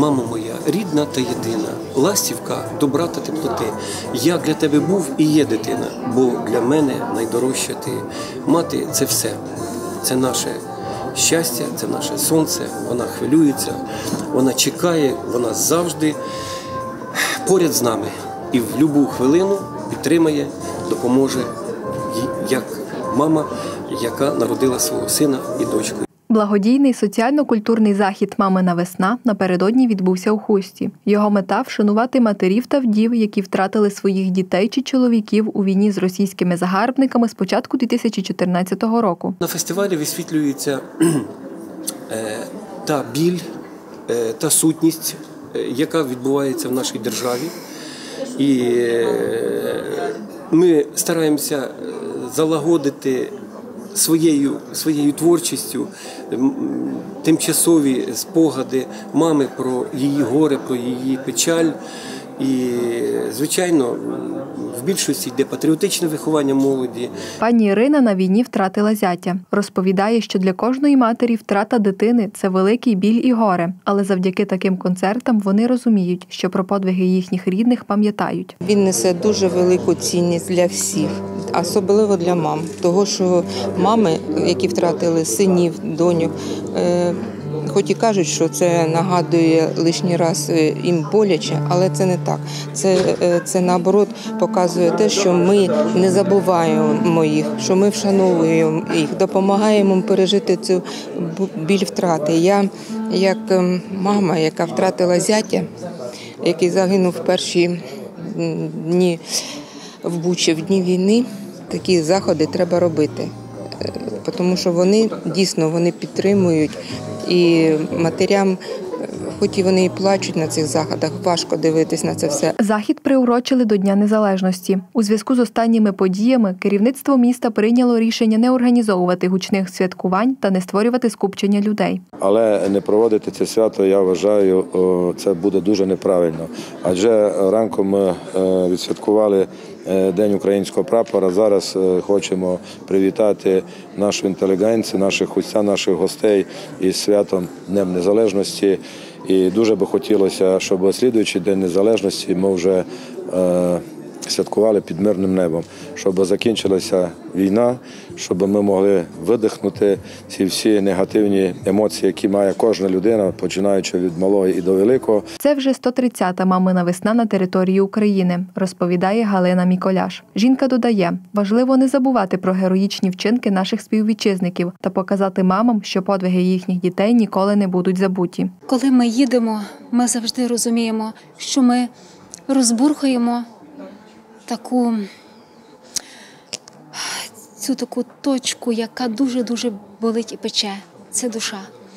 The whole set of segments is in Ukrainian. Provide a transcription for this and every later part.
мамо моя, рідна та єдина, ластівка, добра та теплоти. Я для тебе був і є дитина, бо для мене найдорожча ти. Мати – це все, це наше щастя, це наше сонце, вона хвилюється, вона чекає, вона завжди поряд з нами. І в будь-яку хвилину підтримає, допоможе, як мама, яка народила свого сина і дочку. Благодійний соціально-культурний захід «Мамина весна» напередодні відбувся у Хусті. Його мета – вшанувати матерів та вдів, які втратили своїх дітей чи чоловіків у війні з російськими загарбниками з початку 2014 року. На фестивалі висвітлюється та біль, та сутність, яка відбувається в нашій державі. І ми стараємося залагодити своєю творчістю тимчасові спогади мами про її горе, про її печаль. І, звичайно, в більшості йде патріотичне виховання молоді. Пані Ірина на війні втратила зятя. Розповідає, що для кожної матері втрата дитини – це великий біль і горе. Але завдяки таким концертам вони розуміють, що про подвиги їхніх рідних пам'ятають. Він несе дуже велику цінність для всіх, особливо для мам. Того, що мами, які втратили синів, доньок, хоч і кажуть, що це нагадує лишній раз їм боляче, але це не так. Це наоборот показує те, що ми не забуваємо їх, що ми вшановуємо їх, допомагаємо пережити цю біль втрати. Я, як мама, яка втратила зятя, який загинув в перші дні в Бучі, в дні війни, такі заходи треба робити. Тому що вони дійсно підтримують. І матерям, хоч і вони і плачуть на цих заходах, важко дивитись на це все. Захід приурочили до Дня Незалежності. У зв'язку з останніми подіями керівництво міста прийняло рішення не організовувати гучних святкувань та не створювати скупчення людей. Але не проводити це свято, я вважаю, це буде дуже неправильно. Адже ранком ми відсвяткували День українського прапора. Зараз хочемо привітати нашу інтелігенцію, наших хустян, наших гостей із святом Днем Незалежності. І дуже би хотілося, щоб слідуючий День Незалежності ми вже святкували під мирним небом, щоб закінчилася війна, щоб ми могли видихнути ці всі негативні емоції, які має кожна людина, починаючи від малого і до великого. Це вже 130-та «Мамина весна» на території України, розповідає Галина Міколяш. Жінка додає, важливо не забувати про героїчні вчинки наших співвітчизників та показати мамам, що подвиги їхніх дітей ніколи не будуть забуті. Коли ми їдемо, ми завжди розуміємо, що ми розбурхуємо цю таку точку, яка дуже-дуже болить і пече. Це душа.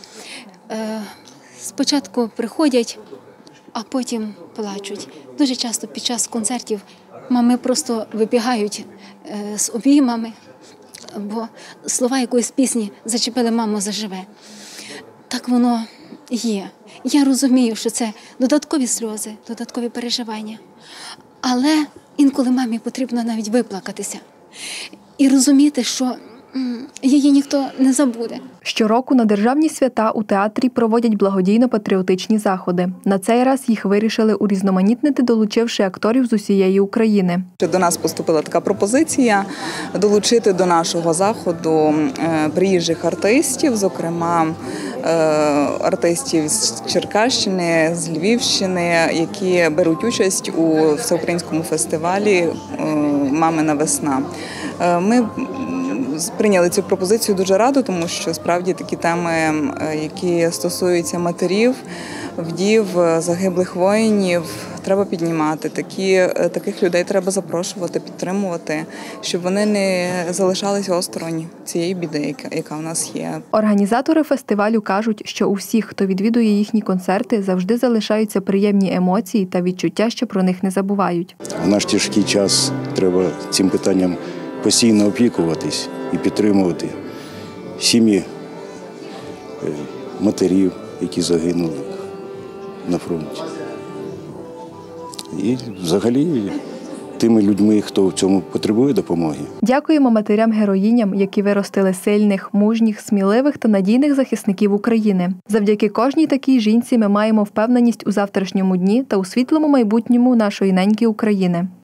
Спочатку приходять, а потім плачуть. Дуже часто під час концертів мами просто вибігають з обіймами, бо слова якоїсь пісні «Зачепили маму, заживе». Так воно є. Я розумію, що це додаткові сльози, додаткові переживання. Але інколи мамі потрібно навіть виплакатися і розуміти, що її ніхто не забуде. Щороку на державні свята у театрі проводять благодійно-патріотичні заходи. На цей раз їх вирішили урізноманітнити, долучивши акторів з усієї України. До нас поступила така пропозиція долучити до нашого заходу приїжджих артистів, зокрема артистів з Черкащини, з Львівщини, які беруть участь у всеукраїнському фестивалі «Мамина весна». Ми прийняли цю пропозицію дуже радо, тому що справді такі теми, які стосуються матерів, вдів, загиблих воїнів, треба піднімати. Таких людей треба запрошувати, підтримувати, щоб вони не залишалися осторонь цієї біди, яка в нас є. Організатори фестивалю кажуть, що у всіх, хто відвідує їхні концерти, завжди залишаються приємні емоції та відчуття, що про них не забувають. В наш тяжкий час треба цим питанням постійно опікуватись і підтримувати сім'ї матерів, які загинули на фронті. І взагалі тими людьми, хто в цьому потребує допомоги. Дякуємо матерям-героїням, які виростили сильних, мужніх, сміливих та надійних захисників України. Завдяки кожній такій жінці ми маємо впевненість у завтрашньому дні та у світлому майбутньому нашої неньки України.